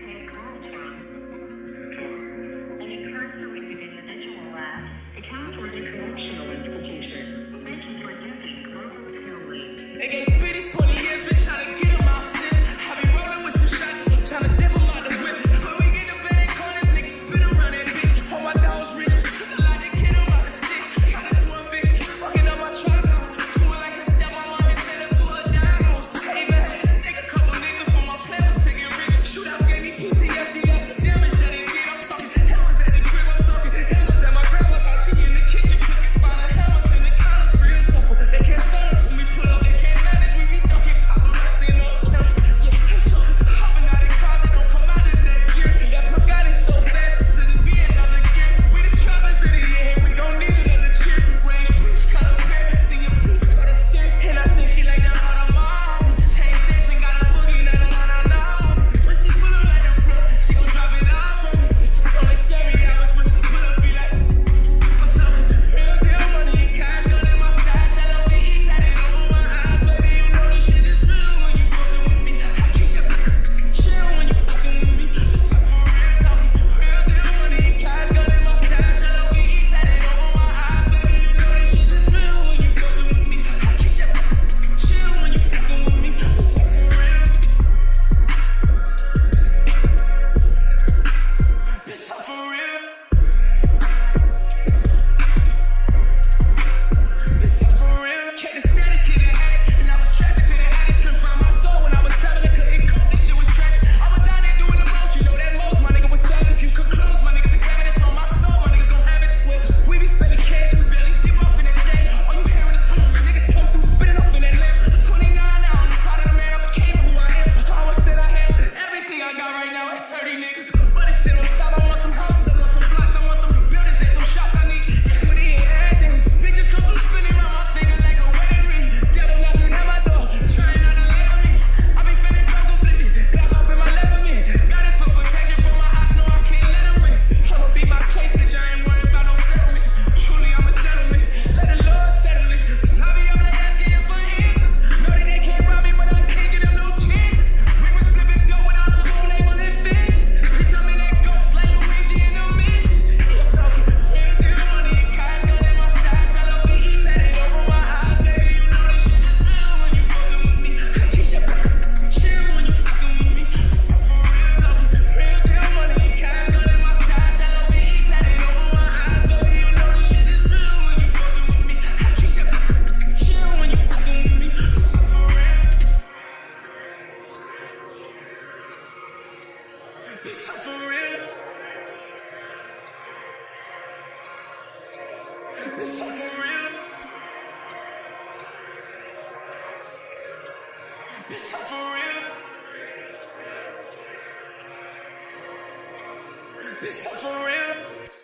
take calls from. Any current-selected individual at the California Correctional Institution. Thank you for using Global Skill Link. They gave Speedy 20 years, been trying to get him out since. I be rolling with some shots, trying to dip him out the whip. When we get the bed, call this nigga spin around that bitch. All my dogs rich, took a lot to get him out the stick. Got this one bitch, fucking up my tripod. Do it like a step on my head, send her to her dinos. I even had to stick a couple niggas, but my plan was to get rich. Shootouts gave me PTSD after damage that it did. I'm talking hammers at the crib, I'm talking hammers at my grandma's house. She in the kitchen cooking, finding hammers in the counters, real stuff. They can't stun us when we pull up, they can't manage. We be dunking paparazzi in all the cameras. Yeah, it's something hopping out of cars that don't come out the next year. That plug got it so fast, it shouldn't be another gear. We the trappers in the air, we don't need another cheer. Range preach, cut up hair, sing your piece, cut a stick. And I think she like the automatic. Change this and got a boogie, na. When she pull up like a pro, she gon' drop it off on me. It's only scary hours when she pull up, be like, I'm talking real deal money and cash, gun in my stash. LOVE tatted over my eyes, baby, you know this shit is real when you fucking with me. I keep the chill when you fucking with me. It's up for real talking, real deal money and cash, gun in my stash. LOVE tatted over my eyes, baby, you know this shit is real when you fucking with me. I keep the chill when you fucking with me. It's up for real. It's up for real. It's up for real. Kept it static in the attic, and I was trapped to the attic. Couldn't find my soul when I was traveling, couldn't cope. This shit was tragic. I was out there doing the most, you know that most. My nigga was savage. If you come close, my niggas are grabbing this on my soul. My niggas gon' have it. Swear we be spending cash, we barely dip off in that stage. All you hearing is niggas come through spitting off in that lamp. I'm 29 now, I'm proud of the man I became, who I am. I always said I had everything I got right now at 30 niggas. But this shit don't stop. I want some houses, I want some blocks, I want some buildings and some shops. I need equity and everything. Bitches come through spinning around my finger like a wedding ring. Devil knocking at my door, trying not to let me. I be feeling so conflicted, got off in my leather man. Got it for protection for my eyes, no I can't let them win. I'ma beat my case, bitch, I ain't worried about no settlement. Truly I'm a gentleman, let the Lord settle it. Cause I be up there asking him for answers. Know that they can't rob me, but I can't give them no chances. We was flipping dough without a whole name on their faces. Bitch, I'm in that ghost like Luigi in a mission. It's talking real deal money and cash, gun in my stash. LOVE tatted over my eyes, baby, you know this shit is real when you fucking with me. I keep that chill when you fucking with me. It's up for real talking, real deal money and cash, gun in my stash. LOVE tatted over my eyes, baby, you know this shit is real when you fucking with me. I keep that chill when you fucking with me. It's up for real. It's up for real. It's up for real. It's up for real. It's up for real.